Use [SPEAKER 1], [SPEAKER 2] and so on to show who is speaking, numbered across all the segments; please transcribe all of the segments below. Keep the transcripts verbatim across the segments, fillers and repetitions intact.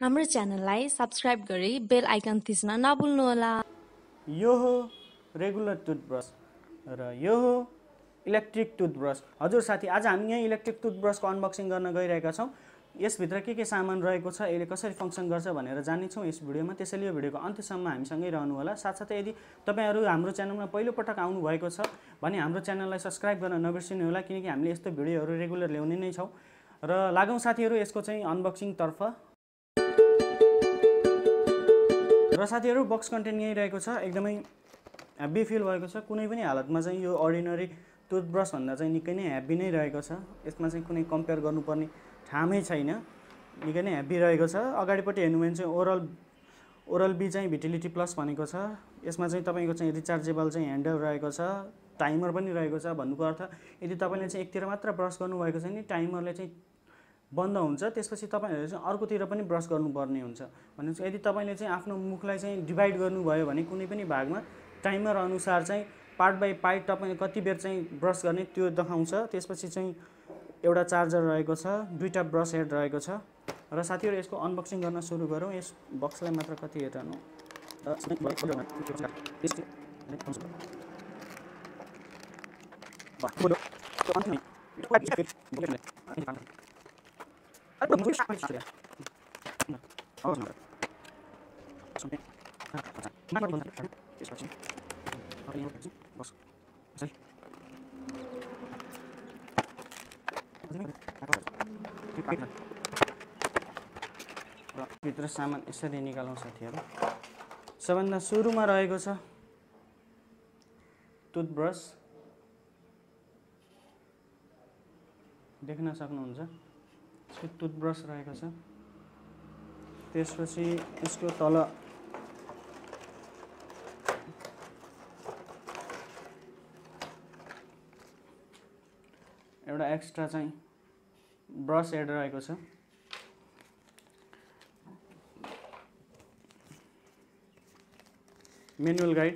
[SPEAKER 1] हाम्रो च्यानललाई सब्स्क्राइब गरी बेल आइकन थिच्न नभुल्नुहोला।
[SPEAKER 2] यो हो रेगुलर टुथब्रस र यो हो इलेक्ट्रिक टुथब्रस। हजुर साथी, आज हामी यहाँ इलेक्ट्रिक टुथब्रसको अनबक्सिङ गर्न गइरहेका छौँ। यसभित्र के के सामान रहेको छ, यसले कसरी फङ्सन गर्छ भनेर जानेछौँ यस भिडियोमा। त्यसैले यो भिडियोको अन्त्यसम्म हामीसँगै रहनु होला। साथसाथै यदि तपाईहरू हाम्रो च्यानलमा पहिलोपटक आउनुभएको छ भने हाम्रो च्यानललाई सब्स्क्राइब गर्न नबिर्सिनु होला, किनकि हामीले यस्तो भिडियोहरू रेगुलर ल्याउने नै छौँ। र लागौँ साथीहरू यसको चाहिँ अनबक्सिङतर्फ। र साथीहरू, बक्स कन्टेन्ट यही रहेको छ। एकदमै हेभी फिल भएको छ। कुनै पनि हालतमा चाहिँ यो अर्डिनरी टुथब्रस भन्दा चाहिँ निकै नै हेभी नै रहेको छ। यसमा चाहिँ कुनै कम्पेयर गर्नुपर्ने ठामै छैन, निकै नै हेभी रहेको छ। अगाडिपट्टि हेर्नु भने चाहिँ ओरल ओरल बी चाहिँ भिटिलिटी प्लस भनेको छ। यसमा चाहिँ तपाईँको चाहिँ रिचार्जेबल चाहिँ ह्यान्डल रहेको छ, टाइमर पनि रहेको छ। भन्नुको अर्थ यदि तपाईँले चाहिँ एकतिर मात्र ब्रस गर्नुभएको छ भने टाइमरले चाहिँ बन्द हुन्छ, त्यसपछि तपाईँहरूले चाहिँ अर्कोतिर पनि ब्रस गर्नुपर्ने हुन्छ। भनेपछि यदि तपाईँले चाहिँ आफ्नो मुखलाई चाहिँ डिभाइड गर्नुभयो भने कुनै पनि भागमा टाइमर अनुसार चाहिँ पार्ट बाई पार्ट तपाईँले कति बेर चाहिँ ब्रस गर्ने त्यो देखाउँछ। त्यसपछि चाहिँ एउटा चार्जर रहेको छ, दुईवटा ब्रस हेड रहेको छ। र साथीहरू, यसको अनबक्सिङ गर्न सुरु गरौँ। यस बक्सलाई मात्र कति हेर्नु भित्र सामान यसरी निकालौँ साथीहरू। सबभन्दा सुरुमा रहेको छ टुथब्रस, देख्न सक्नुहुन्छ यसको टुथब्रस रहेको छ। त्यसपछि यसको तल एउटा एक्स्ट्रा चाहिँ ब्रस हेड रहेको छ। मेनुअल गाइड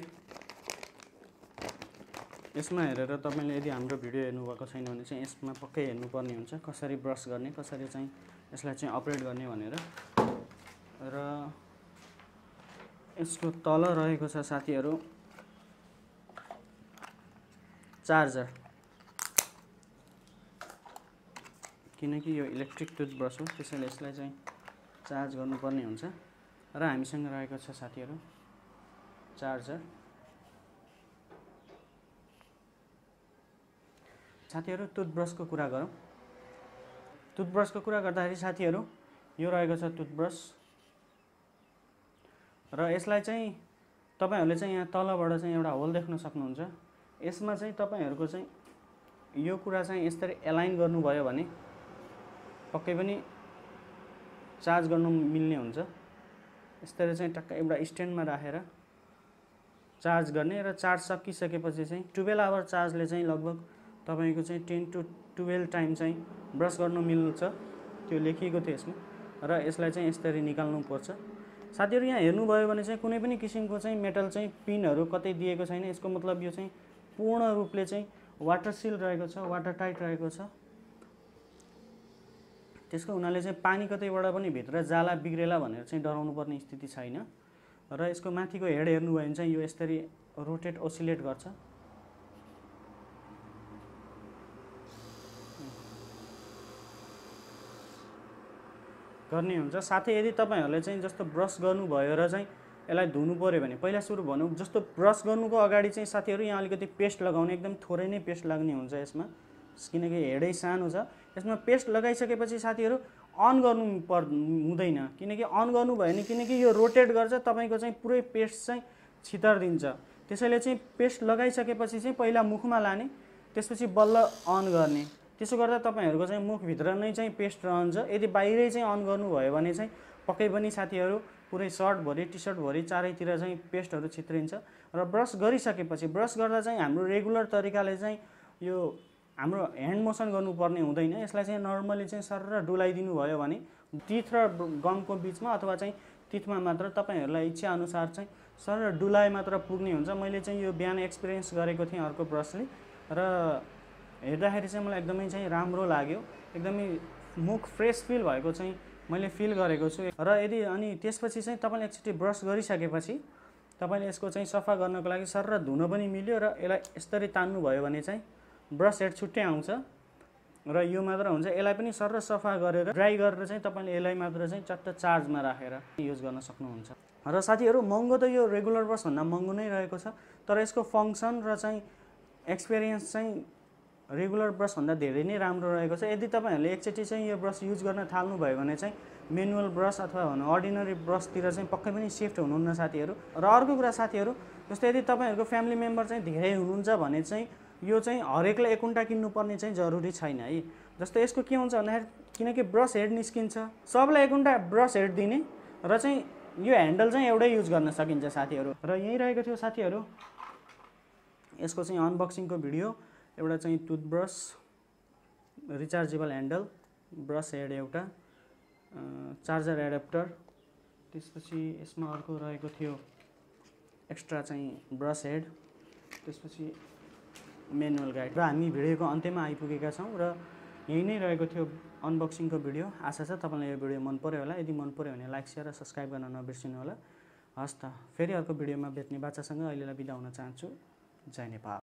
[SPEAKER 2] यसमा हेरेर तपाईँले यदि हाम्रो भिडियो हेर्नुभएको छैन भने चाहिँ यसमा पक्कै हेर्नुपर्ने हुन्छ, कसरी ब्रस गर्ने, कसरी चाहिँ यसलाई चाहिँ अपरेट गर्ने भनेर। र यसको तल रहेको छ साथीहरू चार्जर, किनकि यो इलेक्ट्रिक टुथब्रस हो, त्यसैले यसलाई चाहिँ चार्ज गर्नुपर्ने हुन्छ। र हामीसँग रहेको छ साथीहरू चार्जर। साथीहरू, टुथब्रसको कुरा गरौँ। टुथब्रसको कुरा गर्दाखेरि साथीहरू, यो रहेको छ टुथब्रस। र यसलाई चाहिँ तपाईँहरूले चाहिँ यहाँ तलबाट चाहिँ एउटा होल देख्न सक्नुहुन्छ। यसमा चाहिँ तपाईँहरूको चाहिँ यो कुरा चाहिँ यसरी एलाइन गर्नुभयो भने पक्कै पनि चार्ज गर्नु मिल्ने हुन्छ। यसरी चाहिँ टक्क एउटा स्ट्यान्डमा राखेर चार्ज गर्ने। र चार्ज सकिसकेपछि चाहिँ टुवेल्भ आवर चार्जले चाहिँ लगभग तपाईँको चाहिँ टेन टु टुवेल्भ टाइम चाहिँ ब्रस गर्नु मिल्छ, त्यो लेखिएको थियो यसमा। र यसलाई चाहिँ यसरी निकाल्नुपर्छ। साथीहरू, यहाँ हेर्नुभयो भने चाहिँ कुनै पनि किसिमको चाहिँ मेटल चाहिँ पिनहरू कतै दिएको छैन। यसको मतलब यो चाहिँ पूर्ण रूपले चाहिँ वाटर सिल रहेको छ, वाटर टाइट रहेको छ। त्यसको हुनाले चाहिँ पानी कतैबाट पनि भित्र जाला बिग्रेला भनेर चाहिँ डराउनु पर्ने स्थिति छैन। र यसको माथिको हेड हेर्नुभयो भने चाहिँ यो यसरी रोटेट ओसिलेट गर्छ। गर्ने हुन्छ। साथै यदि तपाईँहरूले चाहिँ जस्तो ब्रस गर्नुभयो र चाहिँ यसलाई धुनु पऱ्यो भने पहिला सुरु भनौँ, जस्तो ब्रस गर्नुको अगाडि चाहिँ साथीहरू यहाँ अलिकति पेस्ट लगाउने, एकदम थोरै नै पेस्ट लाग्ने हुन्छ यसमा, किनकि हेडै सानो छ। यसमा पेस्ट लगाइसकेपछि साथीहरू अन गर्नु पर् हुँदैन, किनकि अन गर्नुभयो भने किनकि यो रोटेट गर्छ, तपाईँको चाहिँ पुरै पेस्ट चाहिँ छितरिदिन्छ। त्यसैले चाहिँ पेस्ट लगाइसकेपछि चाहिँ पहिला मुखमा लाने, त्यसपछि बल्ल अन गर्ने। त्यसो गर्दा तपाईँहरूको चाहिँ मुखभित्र नै चाहिँ पेस्ट रहन्छ। यदि बाहिरै चाहिँ अन गर्नुभयो भने चाहिँ पक्कै पनि साथीहरू पुरै सर्टभरि टी सर्टभरि चारैतिर चाहिँ पेस्टहरू छित्रिन्छ। र ब्रस गरिसकेपछि, ब्रस गर्दा चाहिँ हाम्रो रेगुलर तरिकाले चाहिँ यो हाम्रो ह्यान्ड मोसन गर्नुपर्ने हुँदैन। यसलाई चाहिँ नर्मली चाहिँ सरर डुलाइदिनु भयो भने टिथ र गमको बिचमा अथवा चाहिँ टिथमा मात्र तपाईँहरूलाई इच्छा अनुसार चाहिँ सरर डुलाए मात्र पुग्ने हुन्छ। मैले चाहिँ यो बिहान एक्सपिरियन्स गरेको थिएँ अर्को ब्रसले, र हेर्दाखेरि चाहिँ मलाई एकदमै चाहिँ राम्रो लाग्यो। एकदमै मुख फ्रेस फिल भएको चाहिँ मैले फिल गरेको छु। र यदि अनि त्यसपछि चाहिँ तपाईँले एकचोटि ब्रस गरिसकेपछि तपाईँले यसको चाहिँ सफा गर्नको लागि सर धुन पनि मिल्यो र यसलाई यसरी तान्नुभयो भने चाहिँ ब्रस हेड छुट्टै आउँछ र यो मात्र हुन्छ। यसलाई पनि सर सफा गरेर ड्राई गरेर चाहिँ तपाईँले यसलाई मात्र चाहिँ चट्ट चार्जमा राखेर युज गर्न सक्नुहुन्छ। र साथीहरू महँगो त यो रेगुलर ब्रसभन्दा महँगो नै रहेको छ, तर यसको फङ्सन र चाहिँ एक्सपिरियन्स चाहिँ रेगुलर ब्रसभन्दा धेरै नै राम्रो रहेको छ। यदि तपाईँहरूले एकचोटि चाहिँ यो ब्रस युज गर्न थाल्नुभयो भने चाहिँ मेनुअल ब्रस अथवा भनौँ अर्डिनरी ब्रसतिर चाहिँ पक्कै पनि सिफ्ट हुनुहुन्न साथीहरू। र अर्को कुरा साथीहरू, जस्तै यदि तपाईँहरूको फ्यामिली मेम्बर चाहिँ धेरै हुनुहुन्छ भने चाहिँ यो चाहिँ हरेकलाई एकुन्टा किन्नुपर्ने चाहिँ जरुरी छैन है। जस्तै यसको के हुन्छ भन्दाखेरि किनकि ब्रस हेड निस्किन्छ, सबलाई एकुन्टा ब्रस हेड दिने र चाहिँ यो ह्यान्डल चाहिँ एउटै युज गर्न सकिन्छ साथीहरू। र यहीँ रहेको थियो साथीहरू यसको चाहिँ अनबक्सिङको भिडियो। एउटा चाहिँ toothbrush, rechargeable handle, brush head एउटा, चार्जर एडाप्टर, त्यसपछि यसमा अर्को रहेको थियो एक्स्ट्रा चाहिँ ब्रस हेड, त्यसपछि मेनुअल गाइड। र हामी भिडियोको अन्त्यमा आइपुगेका छौँ र यही नै रहेको थियो अनबक्सिङको भिडियो। आशा छ तपाईँलाई यो भिडियो मन पर्यो होला। यदि मन पर्यो भने लाइक सेयर र सब्सक्राइब गर्न नबिर्सिनु होला। हस् त, फेरि अर्को भिडियोमा भेट्ने बाचासँग अहिलेलाई बिदा हुन चाहन्छु। जय नेपाल।